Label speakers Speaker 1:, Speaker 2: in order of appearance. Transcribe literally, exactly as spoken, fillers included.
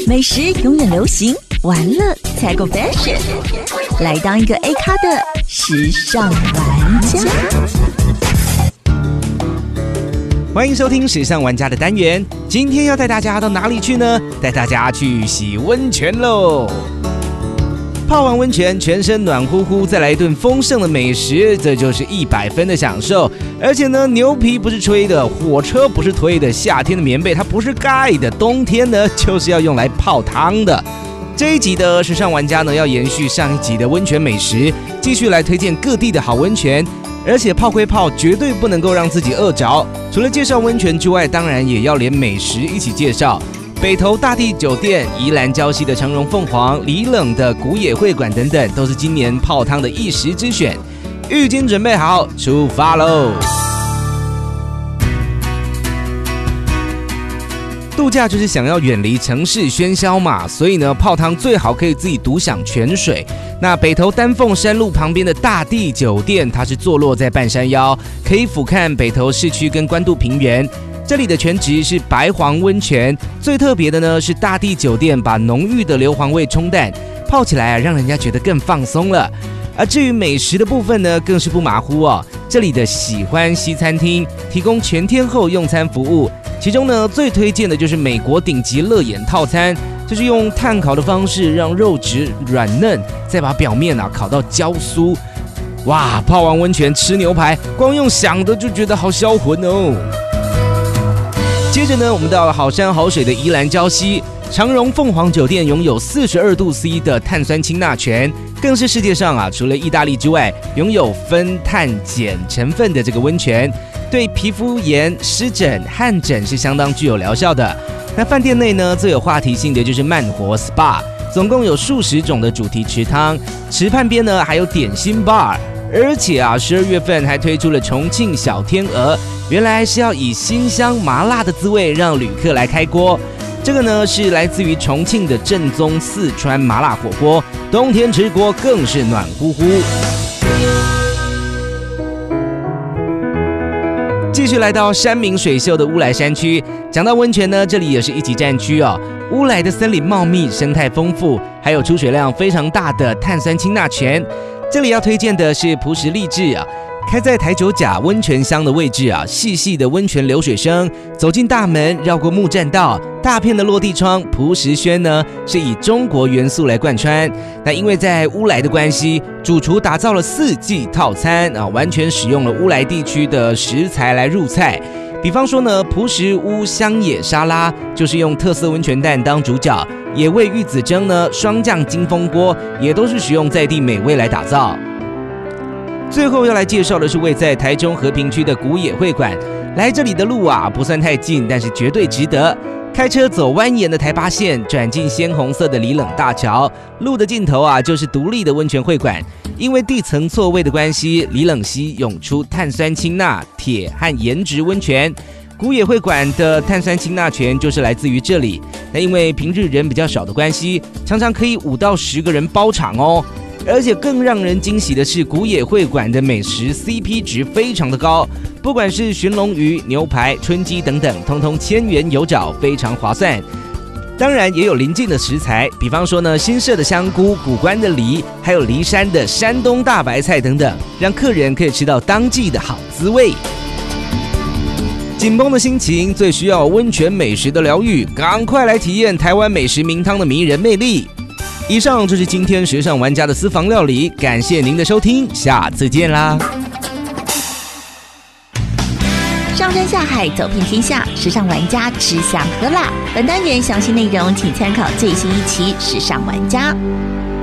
Speaker 1: 美食永远流行，玩乐才够 fashion。来当一个 A 咖的时尚玩家。
Speaker 2: 欢迎收听时尚玩家的单元，今天要带大家到哪里去呢？带大家去洗温泉喽！泡完温泉，全身暖乎乎，再来一顿丰盛的美食，这就是一百分的享受。而且呢，牛皮不是吹的，火车不是推的，夏天的棉被它不是盖的，冬天呢就是要用来泡汤的。这一集的时尚玩家呢，要延续上一集的温泉美食，继续来推荐各地的好温泉。而且泡归泡，绝对不能够让自己饿着。除了介绍温泉之外，当然也要连美食一起介绍。北投大地酒店、宜兰礁溪的长荣凤凰、里冷的古野会馆等等，都是今年泡汤的一时之选。浴巾准备好，出发喽！度假就是想要远离城市喧嚣嘛，所以呢，泡汤最好可以自己独享泉水。那北投丹凤山路旁边的大地酒店，它是坐落在半山腰，可以俯瞰北投市区跟关渡平原。这里的泉质是白黄温泉，最特别的呢是大地酒店把浓郁的硫磺味冲淡，泡起来啊让人家觉得更放松了。而至于美食的部分呢，更是不马虎哦。这里的喜欢西餐厅提供全天候用餐服务，其中呢最推荐的就是美国顶级乐眼套餐，就是用炭烤的方式让肉质软嫩，再把表面啊烤到焦酥。哇，泡完温泉吃牛排，光用想的就觉得好销魂哦。接着呢，我们到了好山好水的宜兰礁溪，长荣凤凰酒店拥有四十二度 C 的碳酸氢钠泉，更是世界上啊除了意大利之外，拥有酚碳碱成分的这个温泉，对皮肤炎、湿疹、汗疹是相当具有疗效的。那饭店内呢，最有话题性的就是慢活 S P A， 总共有数十种的主题池汤，池畔边呢还有点心 bar。而且啊，十二月份还推出了重庆小天鹅，原来是要以辛香麻辣的滋味让旅客来开锅。这个呢是来自于重庆的正宗四川麻辣火锅，冬天吃锅更是暖乎乎。继续来到山明水秀的乌来山区，讲到温泉呢，这里也是一级战区哦。乌来的森林茂密，生态丰富，还有出水量非常大的碳酸氢钠泉。这里要推荐的是璞石丽致啊，开在台九甲温泉乡的位置啊，细细的温泉流水声，走进大门，绕过木栈道，大片的落地窗，璞石轩呢是以中国元素来贯穿。那因为在乌来的关系，主厨打造了四季套餐啊，完全使用了乌来地区的食材来入菜。比方说呢，璞石乌香野沙拉就是用特色温泉蛋当主角，野味玉子蒸呢，双酱金风锅也都是使用在地美味来打造。最后要来介绍的是位在台中和平区的古野会馆，来这里的路啊不算太近，但是绝对值得。开车走蜿蜒的台八线，转进鲜红色的里冷大桥，路的尽头啊就是独立的温泉会馆。因为地层错位的关系，里冷溪涌出碳酸氢钠、铁和盐质温泉。古野会馆的碳酸氢钠泉就是来自于这里。那因为平日人比较少的关系，常常可以五到十个人包场哦。而且更让人惊喜的是，古野会馆的美食 C P 值非常的高，不管是鲟龙鱼、牛排、春鸡等等，通通千元有找，非常划算。当然也有邻近的食材，比方说呢，新社的香菇、古关的梨，还有梨山的山东大白菜等等，让客人可以吃到当季的好滋味。紧绷的心情最需要温泉美食的疗愈，赶快来体验台湾美食名汤的迷人魅力。以上就是今天时尚玩家的私房料理，感谢您的收听，下次见啦！
Speaker 1: 上山下海，走遍天下，时尚玩家吃香喝辣。本单元详细内容请参考最新一期《时尚玩家》。